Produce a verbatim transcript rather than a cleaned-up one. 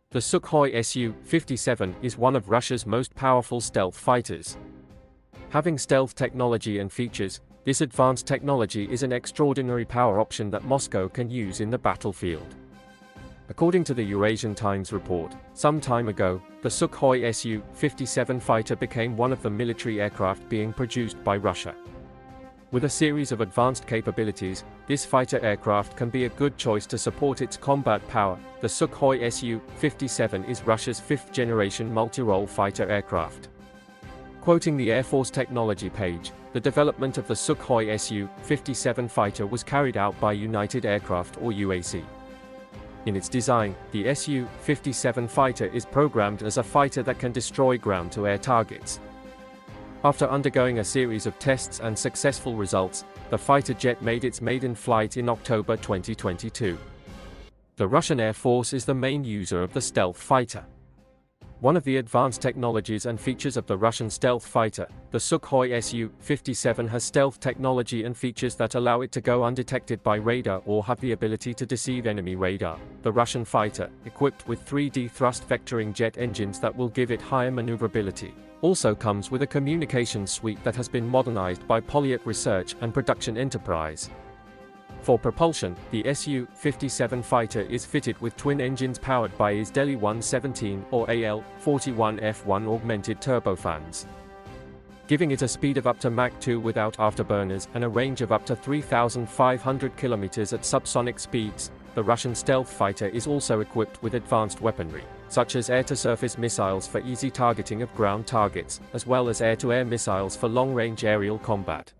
The Sukhoi S U fifty-seven is one of Russia's most powerful stealth fighters. Having stealth technology and features, this advanced technology is an extraordinary power option that Moscow can use in the battlefield. According to the Eurasian Times report, some time ago, the Sukhoi S U fifty-seven fighter became one of the military aircraft being produced by Russia. With a series of advanced capabilities, this fighter aircraft can be a good choice to support its combat power. The Sukhoi S U fifty-seven is Russia's fifth-generation multi-role fighter aircraft. Quoting the Air Force technology page, the development of the Sukhoi S U fifty-seven fighter was carried out by United Aircraft or U A C. In its design, the S U fifty-seven fighter is programmed as a fighter that can destroy ground-to-air targets. After undergoing a series of tests and successful results, the fighter jet made its maiden flight in October twenty twenty-two. The Russian Air Force is the main user of the stealth fighter. One of the advanced technologies and features of the Russian stealth fighter, the Sukhoi S U fifty-seven has stealth technology and features that allow it to go undetected by radar or have the ability to deceive enemy radar. The Russian fighter, equipped with three D thrust vectoring jet engines that will give it higher maneuverability, also comes with a communication suite that has been modernized by Polyet Research and Production Enterprise. For propulsion, the S U fifty-seven fighter is fitted with twin engines powered by I S D E L one seventeen or A L forty-one F one augmented turbofans, giving it a speed of up to Mach two without afterburners and a range of up to three thousand five hundred kilometers at subsonic speeds. The Russian stealth fighter is also equipped with advanced weaponry, such as air-to-surface missiles for easy targeting of ground targets, as well as air-to-air missiles for long-range aerial combat.